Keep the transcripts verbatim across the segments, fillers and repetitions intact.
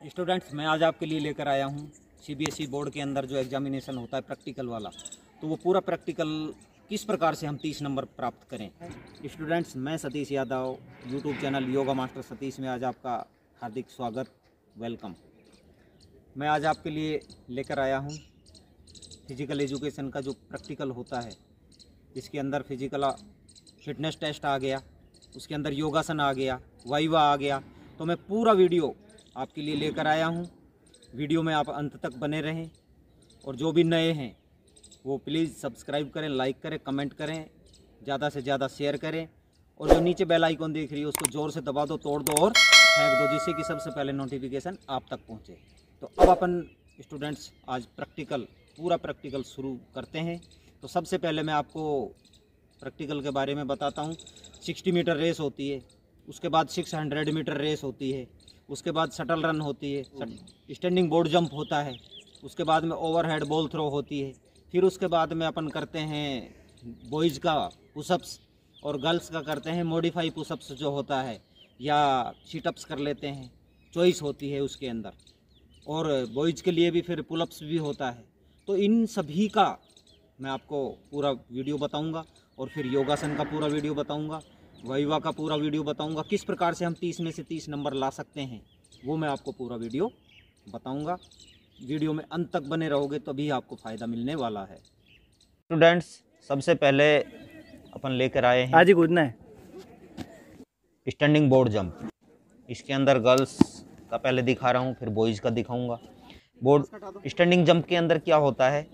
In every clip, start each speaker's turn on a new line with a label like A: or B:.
A: Students, मैं आज आपके लिए लेकर आया हूँ सीबीएसई बोर्ड के अंदर जो एग्जामिनेशन होता है प्रैक्टिकल वाला, तो वो पूरा प्रैक्टिकल किस प्रकार से हम तीस नंबर प्राप्त करें। स्टूडेंट्स, मैं Satish Yadav, YouTube channel yoga master Satish में आज आपका हार्दिक स्वागत, वेलकम। मैं आज आपके लिए लेकर आया हूँ फिजिकल एजुकेशन का जो प्रैक्टिकल होता है। इसके अंदर फिजिकल फिटनेस टेस्ट आ गया, उसके अंदर योगासन आ गया, वाइवा आ गया, तो मैं पूरा वीडियो आपके लिए लेकर आया हूँ। वीडियो में आप अंत तक बने रहें और जो भी नए हैं वो प्लीज़ सब्सक्राइब करें, लाइक करें, कमेंट करें, ज़्यादा से ज़्यादा शेयर करें और जो नीचे बेल आइकन देख रही है उसको ज़ोर से दबा दो, तोड़ दो और फेंक दो, जिससे कि सबसे पहले नोटिफिकेशन आप तक पहुँचे। तो अब अपन स्टूडेंट्स आज प्रैक्टिकल पूरा प्रैक्टिकल शुरू करते हैं। तो सबसे पहले मैं आपको प्रैक्टिकल के बारे में बताता हूँ। साठ मीटर रेस होती है, उसके बाद छह सौ मीटर रेस होती है, उसके बाद शटल रन होती है, स्टैंडिंग बोर्ड जंप होता है, उसके बाद में ओवरहेड बॉल थ्रो होती है, फिर उसके बाद में अपन करते हैं बॉयज़ का पुशअप्स और गर्ल्स का करते हैं मॉडिफाई पुशअप्स जो होता है, या सीटअप्स कर लेते हैं, चॉइस होती है उसके अंदर। और बॉयज़ के लिए भी फिर पुलअप्स भी होता है। तो इन सभी का मैं आपको पूरा वीडियो बताऊंगा और फिर योगासन का पूरा वीडियो बताऊंगा, वाइवा का पूरा वीडियो बताऊंगा, किस प्रकार से हम तीस में से तीस नंबर ला सकते हैं वो मैं आपको पूरा वीडियो बताऊंगा। वीडियो में अंत तक बने रहोगे तभी आपको फ़ायदा मिलने वाला है।
B: स्टूडेंट्स, सबसे पहले अपन लेकर आए हैं
C: आज ही कूदना है
B: स्टैंडिंग बोर्ड जंप। इसके अंदर गर्ल्स का पहले दिखा रहा हूँ, फिर बॉयज़ का दिखाऊंगा। बोर्ड स्टैंडिंग जंप के अंदर क्या होता है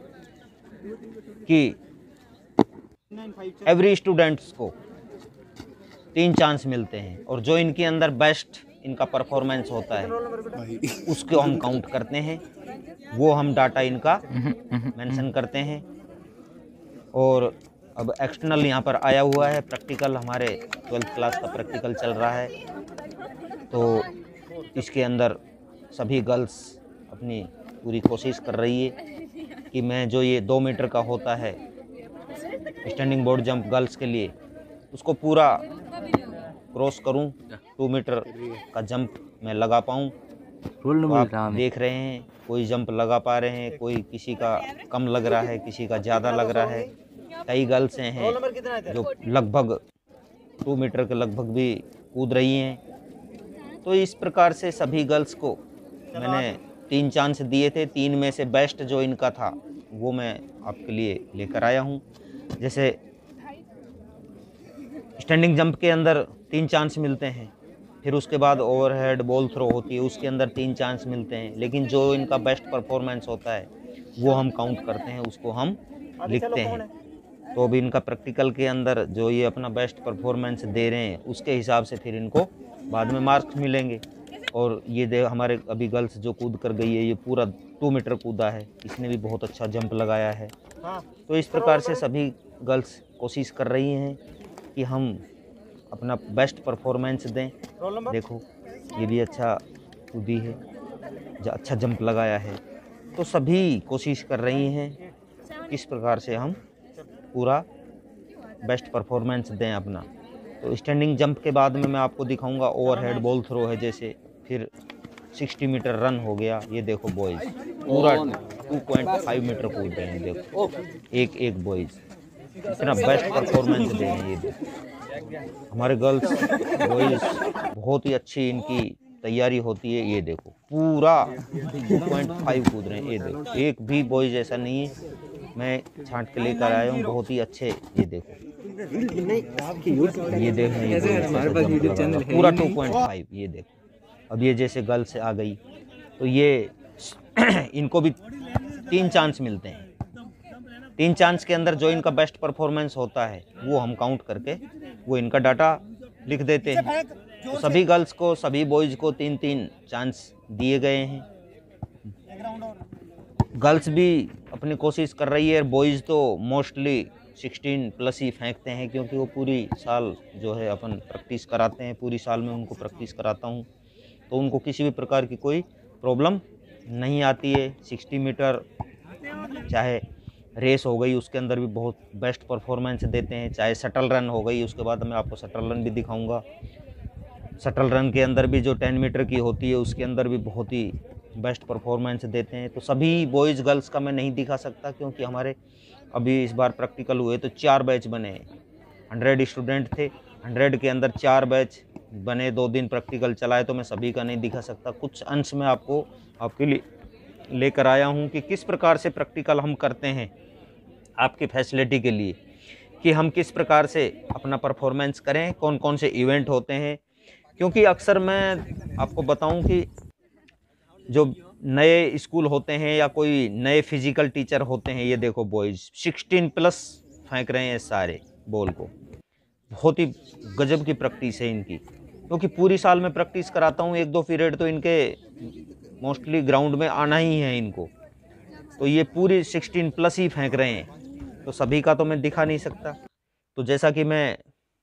B: कि एवरी स्टूडेंट्स को तीन चांस मिलते हैं और जो इनके अंदर बेस्ट इनका परफॉर्मेंस होता है उसको हम काउंट करते हैं, वो हम डाटा इनका मेंशन करते हैं। और अब एक्सटर्नल यहाँ पर आया हुआ है प्रैक्टिकल, हमारे ट्वेल्थ क्लास का प्रैक्टिकल चल रहा है। तो इसके अंदर सभी गर्ल्स अपनी पूरी कोशिश कर रही है कि मैं जो ये दो मीटर का होता है स्टैंडिंग बोर्ड जंप गर्ल्स के लिए, उसको पूरा क्रॉस करूं, टू मीटर का जंप मैं लगा पाऊं। तो आप देख रहे हैं कोई जंप लगा पा रहे हैं, कोई किसी का कम लग रहा है, किसी का ज़्यादा लग रहा है। कई गर्ल्स हैं जो लगभग टू मीटर के लगभग भी कूद रही हैं। तो इस प्रकार से सभी गर्ल्स को मैंने तीन चांस दिए थे, तीन में से बेस्ट जो इनका था वो मैं आपके लिए लेकर आया हूँ। जैसे स्टैंडिंग जंप के अंदर तीन चांस मिलते हैं, फिर उसके बाद ओवरहेड बॉल थ्रो होती है, उसके अंदर तीन चांस मिलते हैं, लेकिन जो इनका बेस्ट परफॉर्मेंस होता है वो हम काउंट करते हैं, उसको हम लिखते हैं। तो अभी इनका प्रैक्टिकल के अंदर जो ये अपना बेस्ट परफॉर्मेंस दे रहे हैं उसके हिसाब से फिर इनको बाद में मार्क्स मिलेंगे। और ये दे हमारे अभी गर्ल्स जो कूद कर गई है, ये पूरा टू मीटर कूदा है, इसने भी बहुत अच्छा जंप लगाया है। तो इस प्रकार से सभी गर्ल्स कोशिश कर रही हैं कि हम अपना बेस्ट परफॉर्मेंस दें। देखो ये भी अच्छा कूदी है, अच्छा जंप लगाया है। तो सभी कोशिश कर रही हैं किस प्रकार से हम पूरा बेस्ट परफॉर्मेंस दें अपना। तो स्टैंडिंग जंप के बाद में मैं आपको दिखाऊंगा ओवरहेड बॉल थ्रो है, जैसे फिर साठ मीटर रन हो गया। ये देखो बॉयज़ पूरा टू पॉइंट फाइव मीटर कूद रहे हैं, देखो एक एक बॉयज़ इतना बेस्ट परफॉर्मेंस दे रहे हैं। ये देखो हमारे गर्ल्स बॉयज़ बहुत ही अच्छी इनकी तैयारी होती है। ये देखो पूरा टू पॉइंट फाइव कूद रहे हैं, ये देखो एक भी बॉयज़ ऐसा नहीं है, मैं छांट के लेकर आया हूँ, बहुत ही अच्छे। ये देखो ये देख रहे हैं पूरा टू पॉइंट फाइव। ये देखो अब ये जैसे गर्ल्स आ गई तो ये इनको भी तीन चांस मिलते हैं। तीन चांस के अंदर जो इनका बेस्ट परफॉर्मेंस होता है वो हम काउंट करके वो इनका डाटा लिख देते हैं। तो सभी गर्ल्स को, सभी बॉयज़ को तीन तीन चांस दिए गए हैं। गर्ल्स भी अपनी कोशिश कर रही है, बॉयज़ तो मोस्टली सोलह प्लस ही फेंकते हैं, क्योंकि वो पूरी साल जो है अपन प्रैक्टिस कराते हैं, पूरी साल में उनको प्रैक्टिस कराता हूँ, तो उनको किसी भी प्रकार की कोई प्रॉब्लम नहीं आती है। साठ मीटर चाहे रेस हो गई उसके अंदर भी बहुत बेस्ट परफॉर्मेंस देते हैं, चाहे शटल रन हो गई, उसके बाद मैं आपको शटल रन भी दिखाऊंगा। शटल रन के अंदर भी जो टेन मीटर की होती है उसके अंदर भी बहुत ही बेस्ट परफॉर्मेंस देते हैं। तो सभी बॉयज़ गर्ल्स का मैं नहीं दिखा सकता क्योंकि हमारे अभी इस बार प्रैक्टिकल हुए तो चार बैच बने हैं। हंड्रेड स्टूडेंट थे, हंड्रेड के अंदर चार बैच बने, दो दिन प्रैक्टिकल चलाए, तो मैं सभी का नहीं दिखा सकता। कुछ अंश में आपको आपके लिए लेकर आया हूँ कि किस प्रकार से प्रैक्टिकल हम करते हैं आपकी फैसिलिटी के लिए, कि हम किस प्रकार से अपना परफॉर्मेंस करें, कौन कौन से इवेंट होते हैं। क्योंकि अक्सर मैं आपको बताऊं कि जो नए स्कूल होते हैं या कोई नए फिजिकल टीचर होते हैं, ये देखो बॉयज़ सिक्सटीन प्लस फेंक रहे हैं सारे बॉल को। बहुत ही गजब की प्रैक्टिस है इनकी, क्योंकि पूरी साल में प्रैक्टिस कराता हूँ, एक दो पीरियड तो इनके मोस्टली ग्राउंड में आना ही है इनको। तो ये पूरी सिक्सटीन प्लस ही फेंक रहे हैं, तो सभी का तो मैं दिखा नहीं सकता। तो जैसा कि मैं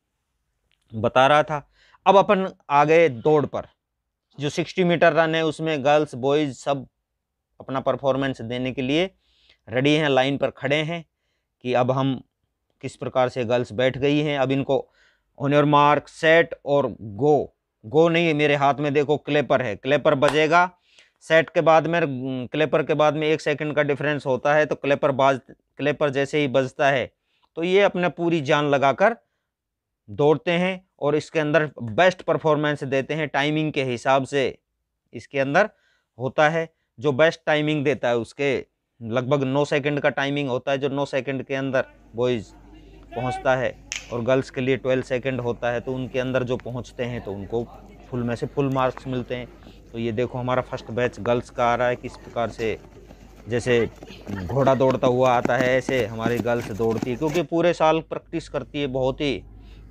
B: बता रहा था, अब अपन आ गए दौड़ पर। जो सिक्सटी मीटर रन है उसमें गर्ल्स बॉयज़ सब अपना परफॉर्मेंस देने के लिए रेडी हैं, लाइन पर खड़े हैं कि अब हम किस प्रकार से गर्ल्स बैठ गई हैं। अब इनको ऑन योर मार्क सेट और गो, गो नहीं मेरे हाथ में देखो क्लेपर है, क्लेपर बजेगा। सेट के बाद में, क्लेपर के बाद में एक सेकंड का डिफरेंस होता है, तो क्लेपर बाज क्लेपर जैसे ही बजता है तो ये अपना पूरी जान लगाकर दौड़ते हैं और इसके अंदर बेस्ट परफॉर्मेंस देते हैं। टाइमिंग के हिसाब से इसके अंदर होता है, जो बेस्ट टाइमिंग देता है उसके लगभग नौ सेकंड का टाइमिंग होता है, जो नौ सेकंड के अंदर बॉयज़ पहुंचता है, और गर्ल्स के लिए ट्वेल्व सेकंड होता है। तो उनके अंदर जो पहुंचते हैं तो उनको फुल में से फुल मार्क्स मिलते हैं। तो ये देखो हमारा फर्स्ट बैच गर्ल्स का आ रहा है, किस प्रकार से जैसे घोड़ा दौड़ता हुआ आता है ऐसे हमारी गर्ल्स दौड़ती है, क्योंकि पूरे साल प्रैक्टिस करती है, बहुत ही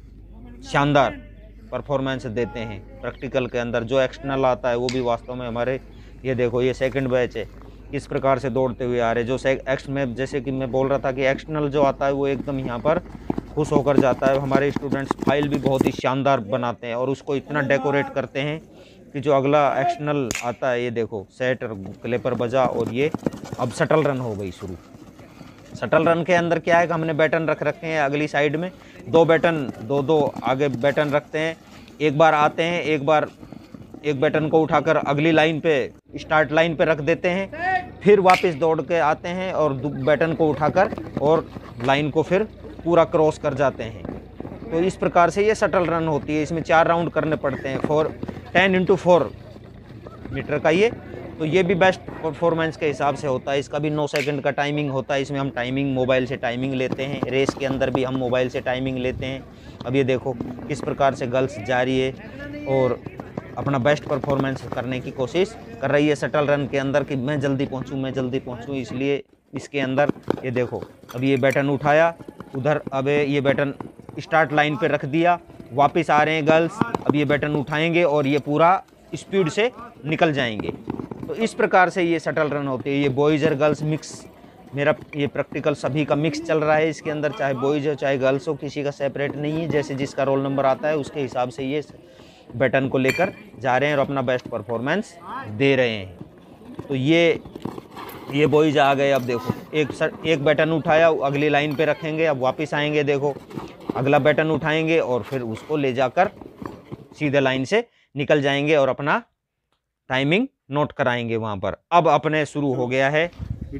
B: शानदार परफॉर्मेंस देते हैं। प्रैक्टिकल के अंदर जो एक्सटर्नल आता है वो भी वास्तव में हमारे, ये देखो ये सेकंड बैच है, किस प्रकार से दौड़ते हुए आ रहे। जो एक्स में जैसे कि मैं बोल रहा था कि एक्सटर्नल जो आता है वो एकदम यहाँ पर खुश होकर जाता है। हमारे स्टूडेंट्स फाइल भी बहुत ही शानदार बनाते हैं और उसको इतना डेकोरेट करते हैं कि जो अगला एक्सटर्नल आता है, ये देखो सेट और क्लेपर बजा और ये अब शटल रन हो गई शुरू। शटल रन के अंदर क्या है कि हमने बैटन रख रखे हैं अगली साइड में, दो बैटन दो दो आगे बैटन रखते हैं। एक बार आते हैं, एक बार एक बैटन को उठाकर अगली लाइन पे स्टार्ट लाइन पे रख देते हैं, फिर वापस दौड़ के आते हैं और बैटन को उठाकर और लाइन को फिर पूरा क्रॉस कर जाते हैं। तो इस प्रकार से ये शटल रन होती है। इसमें चार राउंड करने पड़ते हैं, four ten into four metre का ये। तो ये भी बेस्ट परफॉर्मेंस के हिसाब से होता है। इसका भी नौ सेकंड का टाइमिंग होता है। इसमें हम टाइमिंग मोबाइल से टाइमिंग लेते हैं, रेस के अंदर भी हम मोबाइल से टाइमिंग लेते हैं। अब ये देखो किस प्रकार से गर्ल्स जा रही है और अपना बेस्ट परफॉर्मेंस करने की कोशिश कर रही है शटल रन के अंदर कि मैं जल्दी पहुंचूं मैं जल्दी पहुंचूं। इसलिए इसके अंदर ये देखो अब ये बैटन उठाया उधर, अब ये बैटन स्टार्ट लाइन पे रख दिया, वापस आ रहे हैं गर्ल्स, अब ये बैटन उठाएंगे और ये पूरा स्पीड से निकल जाएंगे। तो इस प्रकार से ये शटल रन होती है। ये बॉयज़ और गर्ल्स मिक्स, मेरा ये प्रैक्टिकल सभी का मिक्स चल रहा है इसके अंदर, चाहे बॉयज़ हो चाहे गर्ल्स हो, किसी का सेपरेट नहीं है। जैसे जिसका रोल नंबर आता है उसके हिसाब से ये बैटन को लेकर जा रहे हैं और अपना बेस्ट परफॉर्मेंस दे रहे हैं। तो ये ये बॉयज़ आ गए। अब देखो एक सर, एक बैटन उठाया, अगली लाइन पे रखेंगे, अब वापस आएंगे, देखो अगला बैटन उठाएंगे और फिर उसको ले जाकर सीधे लाइन से निकल जाएंगे और अपना टाइमिंग नोट कराएंगे वहाँ पर। अब अपने शुरू हो गया है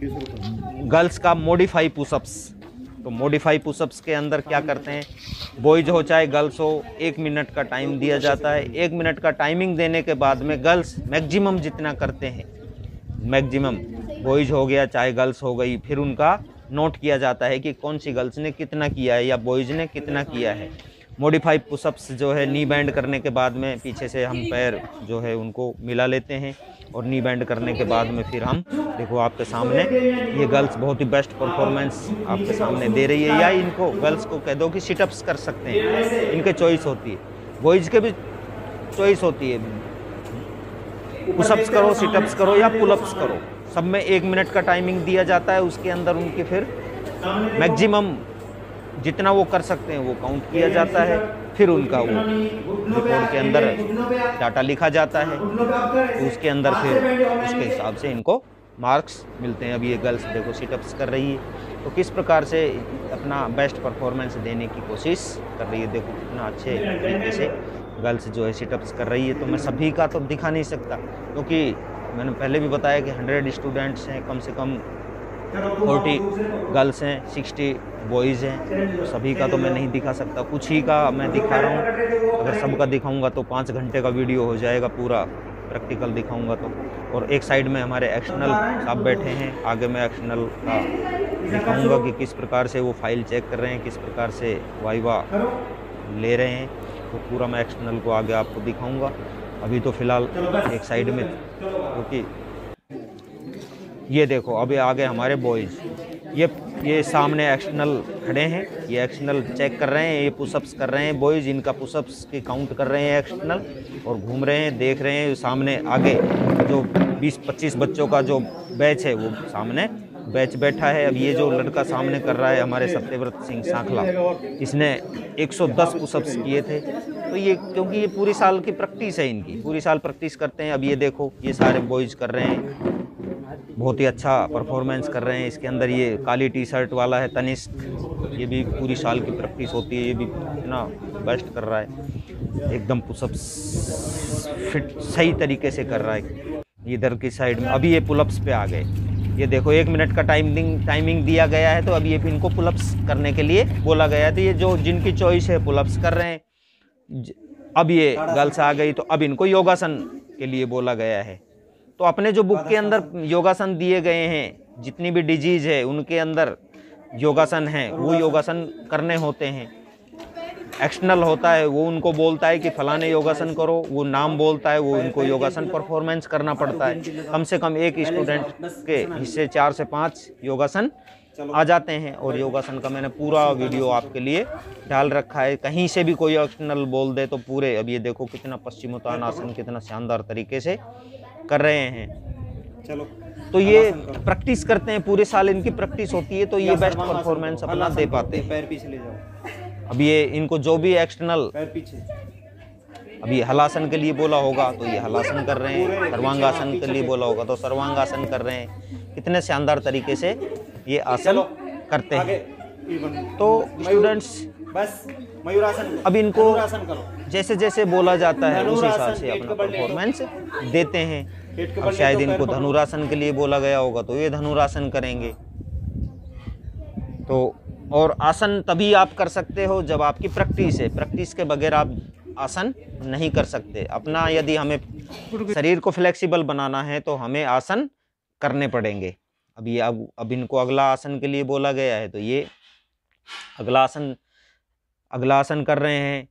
B: गर्ल्स का मॉडिफाई पुशअप्स। तो मॉडिफाई पुशअप्स के अंदर क्या करते हैं, बॉयज हो चाहे गर्ल्स हो, एक मिनट का टाइम दिया जाता है। एक मिनट का टाइमिंग देने के बाद में गर्ल्स मैक्सिमम जितना करते हैं, मैक्सिमम बॉयज हो गया चाहे गर्ल्स हो गई, फिर उनका नोट किया जाता है कि कौन सी गर्ल्स ने कितना किया है या बॉयज ने कितना किया है। मॉडिफाई पुशअप्स जो है नी बैंड करने के बाद में पीछे से हम पैर जो है उनको मिला लेते हैं और नी बैंड करने के बाद में फिर हम देखो आपके सामने ये गर्ल्स बहुत ही बेस्ट परफॉर्मेंस आपके सामने दे रही है। या इनको गर्ल्स को कह दो कि सिटअप्स कर सकते हैं, इनके चॉइस होती है। बॉयज़ के भी चॉइस होती है, पुशअप्स करो, सिटअप्स करो या पुलअप्स करो, सब में एक मिनट का टाइमिंग दिया जाता है। उसके अंदर उनके फिर मैक्सिमम जितना वो कर सकते हैं वो काउंट किया जाता है, फिर उनका वो रिपोर्ट के अंदर डाटा लिखा जाता है, तो उसके अंदर फिर उसके हिसाब से इनको मार्क्स मिलते हैं। अब ये गर्ल्स देखो सिटअप्स कर रही है, तो किस प्रकार से अपना बेस्ट परफॉर्मेंस देने की कोशिश कर रही है। देखो कितना अच्छे तरीके से गर्ल्स जो है सिटअप्स कर रही है। तो मैं सभी का तो दिखा नहीं सकता, क्योंकि मैंने पहले भी बताया कि हंड्रेड स्टूडेंट्स हैं, कम से कम फोर्टी गर्ल्स हैं, सिक्सटी बॉयज़ हैं, तो सभी का तो मैं नहीं दिखा सकता, कुछ ही का मैं दिखा रहा हूँ। अगर सबका दिखाऊंगा तो पाँच घंटे का वीडियो हो जाएगा, पूरा प्रैक्टिकल दिखाऊंगा तो। और एक साइड में हमारे एक्सटर्नल साहब बैठे हैं, आगे मैं एक्सटर्नल का दिखाऊंगा कि किस प्रकार से वो फाइल चेक कर रहे हैं, किस प्रकार से वाइवा ले रहे हैं, तो पूरा मैं एक्सटर्नल को आगे आपको दिखाऊंगा। अभी तो फ़िलहाल एक साइड में, क्योंकि ये देखो अभी आगे हमारे बॉयज़, ये ये सामने एक्सटर्नल खड़े हैं, ये एक्सटर्नल चेक कर रहे हैं, ये पुशअप्स कर रहे हैं बॉयज़, इनका पुशअप्स की काउंट कर रहे हैं एक्सटर्नल, और घूम रहे हैं, देख रहे हैं। सामने आगे जो बीस पच्चीस बच्चों का जो बैच है वो सामने बैच बैठा है। अब ये जो लड़का सामने कर रहा है हमारे सत्यव्रत सिंह सांखला, इसने एक सौ दस पुशअप्स किए थे। तो ये क्योंकि ये पूरी साल की प्रैक्टिस है, इनकी पूरी साल प्रैक्टिस करते हैं। अब ये देखो ये सारे बॉयज़ कर रहे हैं, बहुत ही अच्छा परफॉर्मेंस कर रहे हैं। इसके अंदर ये काली टी शर्ट वाला है तनिष्क, ये भी पूरी साल की प्रैक्टिस होती है, ये भी इतना बेस्ट कर रहा है, एकदम पुशअप्स फिट सही तरीके से कर रहा है। इधर की साइड में अभी ये पुलअप्स पे आ गए, ये देखो एक मिनट का टाइमिंग टाइमिंग दिया गया है, तो अभी ये इनको पुलअप्स करने के लिए बोला गया है। तो ये जो जिनकी चॉइस है पुलअप्स कर रहे हैं। अब ये गर्ल्स आ गई, तो अब इनको योगासन के लिए बोला गया है। तो अपने जो बुक के अंदर योगासन दिए गए हैं, जितनी भी डिजीज है उनके अंदर योगासन हैं, वो योगासन करने होते हैं। एक्सटर्नल होता है, वो उनको बोलता है कि फलाने योगासन करो, वो नाम बोलता है, वो उनको योगासन परफॉर्मेंस करना पड़ता है। कम से कम एक स्टूडेंट के हिस्से चार से पाँच योगासन आ जाते हैं, और योगासन का मैंने पूरा वीडियो आपके लिए डाल रखा है। कहीं से भी कोई एक्सटर्नल बोल दे तो पूरे, अब ये देखो कितना पश्चिमोत्तानासन कितना शानदार तरीके से कर रहे हैं। चलो, तो ये प्रैक्टिस करते हैं, पूरे साल इनकी प्रैक्टिस होती है, तो ये बेस्ट परफॉर्मेंस अपना दे पाते हैं।
A: पैर पीछे ले जाओ।
B: अब ये इनको जो भी एक्सटर्नल
A: पैर पीछे,
B: अभी हलासन के लिए बोला होगा तो ये हलासन कर रहे हैं, सर्वांगासन के लिए बोला होगा तो सर्वांगासन कर रहे हैं। कितने शानदार तरीके से ये आसन करते हैं। तो स्टूडेंट्स
A: बस मयूरासन,
B: अब इनको
A: करो,
B: जैसे जैसे बोला जाता है उस हिसाब से अपना परफॉर्मेंस देते हैं। अब शायद इनको धनुरासन के लिए बोला गया होगा तो ये धनुरासन करेंगे। तो और आसन तभी आप कर सकते हो जब आपकी प्रैक्टिस है, प्रैक्टिस के बगैर आप आसन नहीं कर सकते। अपना यदि हमें शरीर को फ्लेक्सिबल बनाना है तो हमें आसन करने पड़ेंगे। अब ये अब अब इनको अगला आसन के लिए बोला गया है, तो ये अगला आसन अगला आसन कर रहे हैं।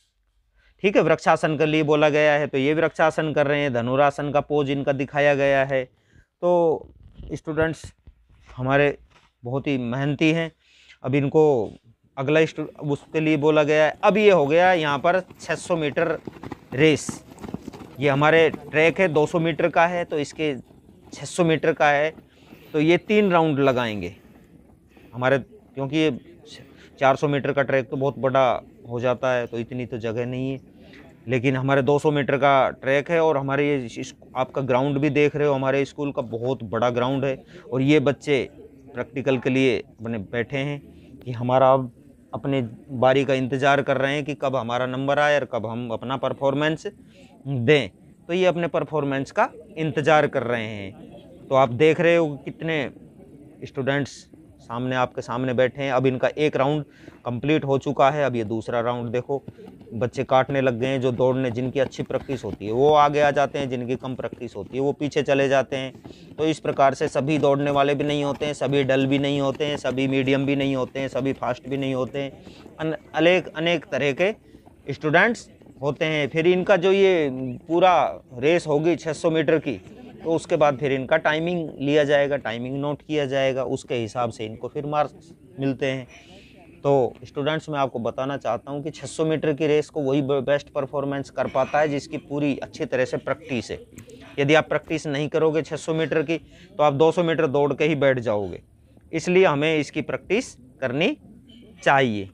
B: ठीक है, वृक्षासन के लिए बोला गया है तो ये वृक्षासन कर रहे हैं। धनुरासन का पोज इनका दिखाया गया है। तो स्टूडेंट्स हमारे बहुत ही मेहनती हैं। अब इनको अगला उसके लिए बोला गया है। अब ये हो गया यहाँ पर छह सौ मीटर रेस। ये हमारे ट्रैक है दो सौ मीटर का है, तो इसके छह सौ मीटर का है, तो ये तीन राउंड लगाएंगे हमारे, क्योंकि ये चार सौ मीटर का ट्रैक तो बहुत बड़ा हो जाता है, तो इतनी तो जगह नहीं है। लेकिन हमारे दो सौ मीटर का ट्रैक है, और हमारे ये आपका ग्राउंड भी देख रहे हो, हमारे स्कूल का बहुत बड़ा ग्राउंड है। और ये बच्चे प्रैक्टिकल के लिए अपने बैठे हैं कि हमारा अब अपने बारी का इंतज़ार कर रहे हैं कि कब हमारा नंबर आए और कब हम अपना परफॉर्मेंस दें। तो ये अपने परफॉर्मेंस का इंतज़ार कर रहे हैं। तो आप देख रहे हो कितने स्टूडेंट्स सामने आपके सामने बैठे हैं। अब इनका एक राउंड कंप्लीट हो चुका है। अब ये दूसरा राउंड देखो, बच्चे काटने लग गए हैं। जो दौड़ने जिनकी अच्छी प्रैक्टिस होती है वो आगे आ जाते हैं, जिनकी कम प्रैक्टिस होती है वो पीछे चले जाते हैं। तो इस प्रकार से सभी दौड़ने वाले भी नहीं होते हैं, सभी डल भी नहीं होते हैं, सभी मीडियम भी नहीं होते हैं, सभी फास्ट भी नहीं होते हैं। अनेक अनेक तरह के स्टूडेंट्स होते हैं। फिर इनका जो ये पूरा रेस होगी छह सौ मीटर की, तो उसके बाद फिर इनका टाइमिंग लिया जाएगा, टाइमिंग नोट किया जाएगा, उसके हिसाब से इनको फिर मार्क्स मिलते हैं। तो स्टूडेंट्स मैं आपको बताना चाहता हूं कि छह सौ मीटर की रेस को वही बेस्ट परफॉर्मेंस कर पाता है जिसकी पूरी अच्छी तरह से प्रैक्टिस है। यदि आप प्रैक्टिस नहीं करोगे छह सौ मीटर की, तो आप दो सौ मीटर दौड़ के ही बैठ जाओगे। इसलिए हमें इसकी प्रैक्टिस करनी चाहिए।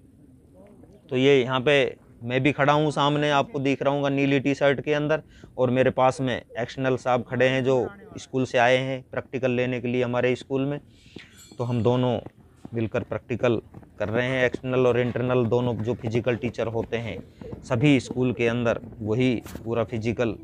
B: तो ये यहाँ पे मैं भी खड़ा हूँ, सामने आपको दिख रहा हूँ नीली टी शर्ट के अंदर, और मेरे पास में एक्सटर्नल साहब खड़े हैं जो स्कूल से आए हैं प्रैक्टिकल लेने के लिए हमारे स्कूल में। तो हम दोनों मिलकर प्रैक्टिकल कर रहे हैं। एक्सटर्नल और इंटरनल दोनों जो फिजिकल टीचर होते हैं सभी स्कूल के अंदर वही पूरा फिजिकल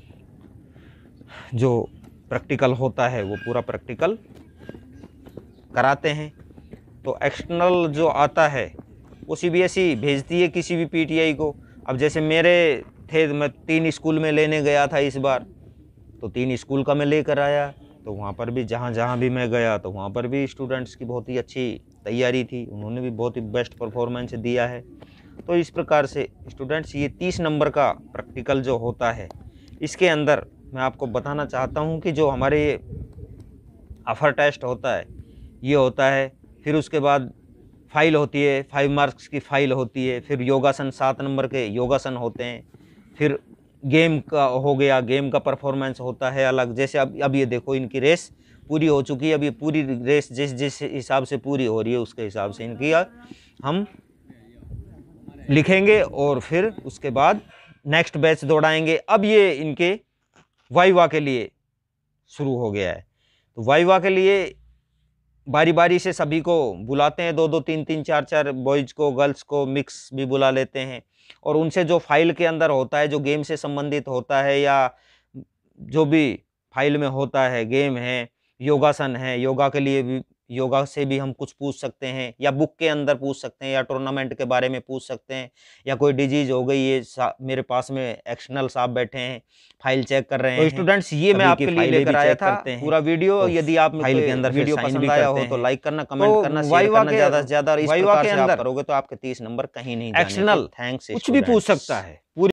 B: जो प्रैक्टिकल होता है वो पूरा प्रैक्टिकल कराते हैं। तो एक्सटर्नल जो आता है वो सीबीएसई भेजती है किसी भी पीटीआई को। अब जैसे मेरे थे, मैं तीन स्कूल में लेने गया था इस बार, तो तीन स्कूल का मैं लेकर आया, तो वहाँ पर भी जहाँ जहाँ भी मैं गया तो वहाँ पर भी स्टूडेंट्स की बहुत ही अच्छी तैयारी थी, उन्होंने भी बहुत ही बेस्ट परफॉर्मेंस दिया है। तो इस प्रकार से स्टूडेंट्स ये तीस नंबर का प्रैक्टिकल जो होता है इसके अंदर मैं आपको बताना चाहता हूँ कि जो हमारे अफर टेस्ट होता है ये होता है, फिर उसके बाद फाइल होती है, फाइव मार्क्स की फाइल होती है, फिर योगासन सात नंबर के योगासन होते हैं, फिर गेम का हो गया, गेम का परफॉर्मेंस होता है अलग। जैसे अब अब ये देखो इनकी रेस पूरी हो चुकी है, अब ये पूरी रेस जिस जिस हिसाब से पूरी हो रही है उसके हिसाब से इनकी हम लिखेंगे और फिर उसके बाद नेक्स्ट बैच दौड़ाएंगे। अब ये इनके वाइवा के लिए शुरू हो गया है, तो वाइवा के लिए बारी बारी से सभी को बुलाते हैं, दो दो तीन तीन चार चार बॉयज़ को गर्ल्स को मिक्स भी बुला लेते हैं, और उनसे जो फाइल के अंदर होता है जो गेम से संबंधित होता है या जो भी फाइल में होता है, गेम है, योगासन है, योगा के लिए भी योगा से भी हम कुछ पूछ सकते हैं, या बुक के अंदर पूछ सकते हैं, या टूर्नामेंट के बारे में पूछ सकते हैं, या कोई डिजीज हो गई है। मेरे पास में एक्सटर्नल साहब बैठे हैं, फाइल चेक कर रहे हैं। तो स्टूडेंट्स ये मैं आपके लिए लेकर आया था पूरा वीडियो। तो यदि आप फाइल के अंदर वीडियो पसंद आया हो तो लाइक करना, कमेंट करना, शेयर करना ज़्यादा से ज़्यादा। इस प्रकार से आप करोगे तो आपके तीस नंबर कहीं नहीं जाएंगे। एक्सटर्नल थैंक्स कुछ भी पूछ सकता है।